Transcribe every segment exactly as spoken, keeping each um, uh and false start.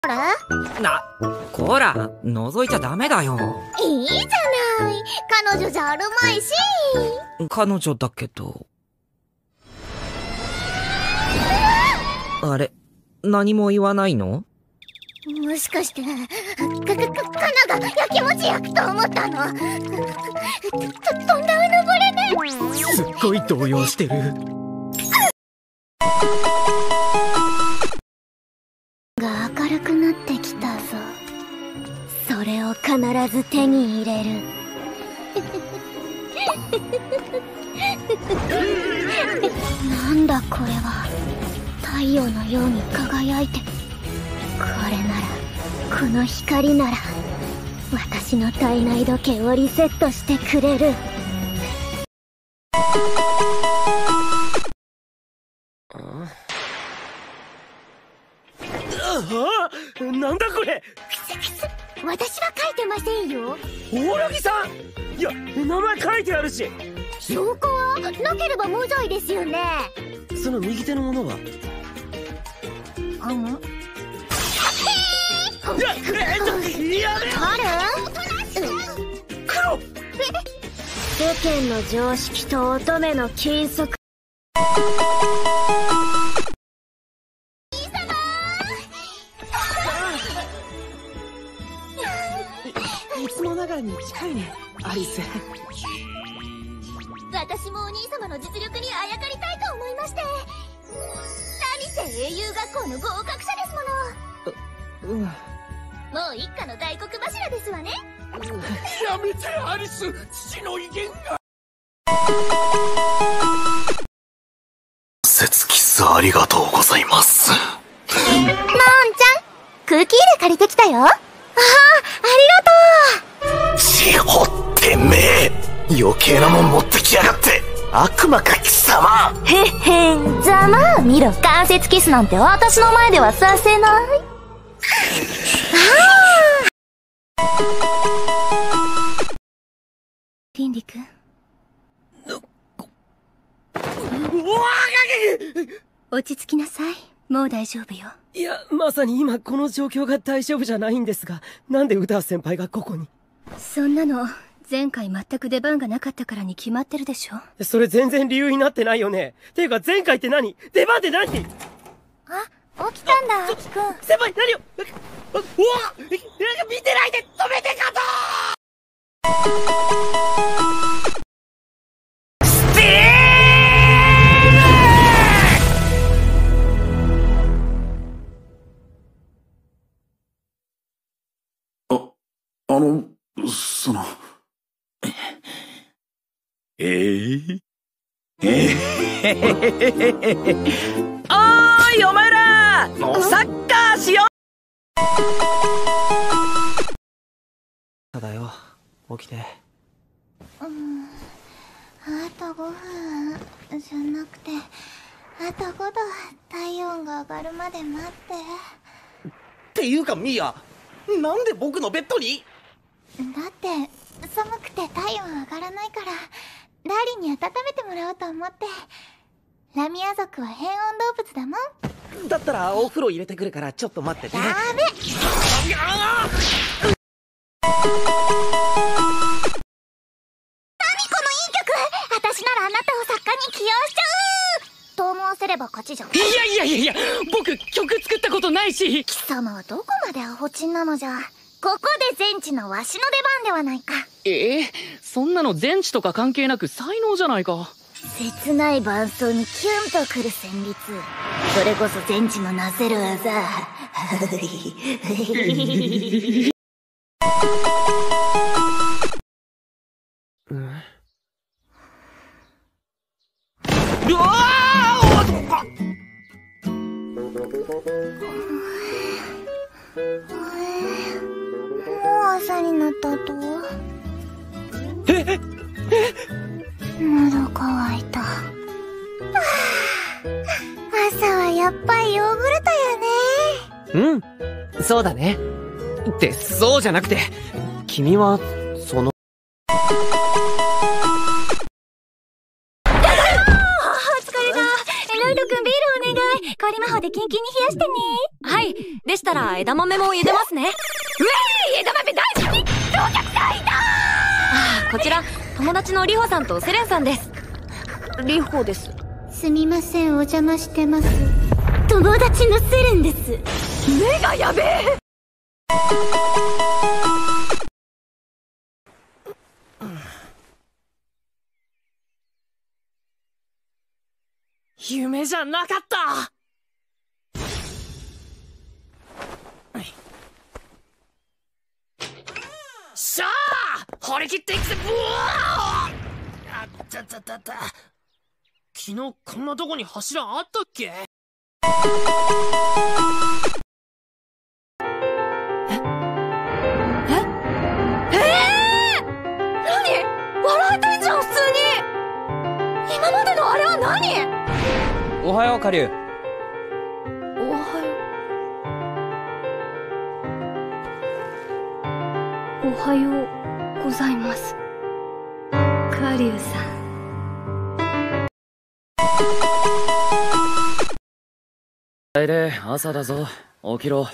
これ？ な、こら、覗いちゃダメだよ。 いいじゃない。彼女じゃあるまいし。 彼女だけど。あれ、何も言わないの？ もしかして、か、か、か、カナがやきもち焼くと思ったの？と、とんだうぬぼれね。 すっごい動揺してる。 が明るくなってきたぞ。それを必ず手に入れる。なんだこれは。太陽のように輝いて。これなら、この光なら私の体内時計をリセットしてくれる。 ああ、なんだこれ。 私は書いてませんよ。 大木さん、いや名前書いてあるし。 証拠はなければ無罪ですよね。 その右手のものは？ あん？ いや、えっと、やめろ。黒。 世間の常識と乙女の禁則。 いつもながらに近いね、アリス。 私もお兄様の実力にあやかりたいと思いまして。何せ英雄学校の合格者ですもの。 う、うん。 もう一家の大黒柱ですわね。 やめて、アリス。父の威厳が。 節キスありがとうございます。 のんちゃん、空気入れ借りてきたよ。ああ、ありがとう。 しほってめえ、余計なもん持ってきやがって。悪魔か貴様。 へっへん、ざまあ見ろ。関節キスなんて私の前ではさせない。ああ。リンリ君。落ち着きなさい。もう大丈夫よ。 いや、まさに今この状況が大丈夫じゃないんですが、なんでウダー先輩がここに？ そんなの前回全く出番がなかったからに決まってるでしょ。 それ全然理由になってないよね。ていうか前回って何？出番って何？ あ、起きたんだ、アキくん。 先輩、何を？うわ！見てないで止めてかとー！ステー！あ、あの、その、えー、えー、 おーい、お前らサッカーしよう。 ただよ、起きて。 うん、あとごふんじゃなくて、あとごど体温が上がるまで待って。 っていうかミーア、なんで僕のベッドに？ だって寒くて体温上がらないから、ダーリンに温めてもらおうと思って。ラミア族は変温動物だもん。 だったらお風呂入れてくるからちょっと待ってて。 ダメ。 あー！ 私ならあなたを作家に起用しちゃうと思わせれば勝ちじゃん。 いやいやいやいや、僕曲作ったことないし。 貴様はどこまでアホチンなのじゃ。ここで全知のわしの出番ではないか。 ええ、そんなの全知とか関係なく才能じゃないか。 切ない伴奏にキュンとくる旋律、それこそ全知のなせる技。 うん、 うわー！ もう朝になったと。 ええ喉乾いた。朝はやっぱりヨーグルトよね。 うん、そうだね。ってそうじゃなくて、君はその。 お疲れだ。ロイド君ビールお願い。氷魔法でキンキンに冷やしてね。はい。でしたら枝豆も茹でますね。うえーい、枝豆大好き。到着隊だー。ああ、こちら友達のリホさんとセレンさんです。リホです。 すみません、お邪魔してます。友達のセレンです。 目がやべえ。 夢じゃなかった。しゃあ、張り切っていくぜ。ブワー。あったたたた。昨日こんなとこに柱あったっけ？え？ え？ええー！何？笑えてんじゃん普通に。今までのあれは何？ おはよう、カリュウ。 おはよう。おはようございます。カリュウさん。 楓、朝だぞ。起きろ。 はい。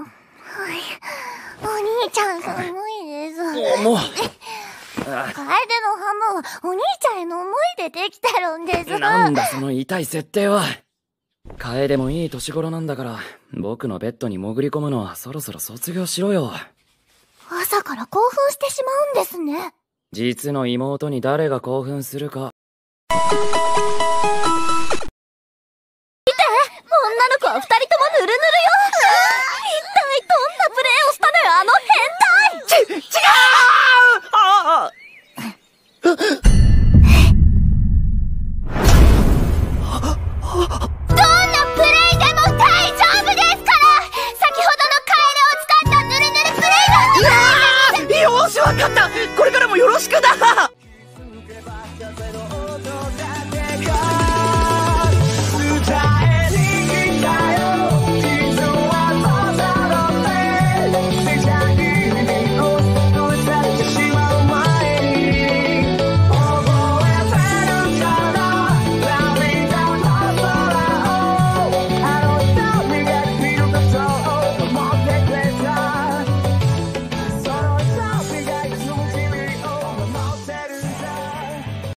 お兄ちゃん寒いです。 もう。 楓のハムはお兄ちゃんへの思いでできてるんです。 なんだその痛い設定は。楓もいい年頃なんだから、僕のベッドに潜り込むのはそろそろ卒業しろよ。 朝から興奮してしまうんですね。 実の妹に誰が興奮するか。 見て、女の子は二人ともヌルヌルよ。一体どんなプレーをしたのよ、あの変態。ち、違う。 ああ。 どんなプレイでも大丈夫ですから。先ほどのカエルを使ったヌルヌルプレイが。 よーし、わかった。これからもよろしくだ。